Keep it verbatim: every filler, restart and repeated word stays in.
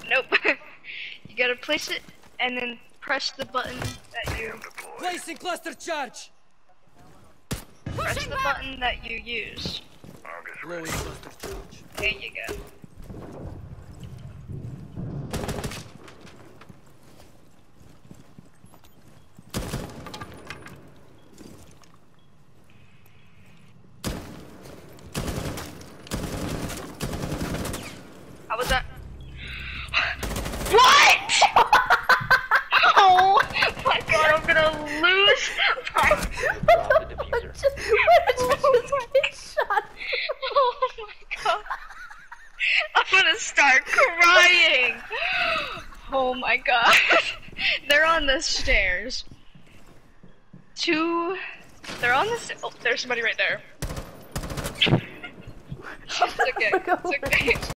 Nope. You gotta place it and then press the button that you Placing cluster charge. press the button that you use. Blowing cluster charge. There you go. How was that? What? Oh my god, I'm gonna lose my Drop the diffuser. Oh my god. I'm gonna start crying. Oh my god. They're on the stairs. Two. They're on the stairs. Oh, there's somebody right there. It's okay. It's okay.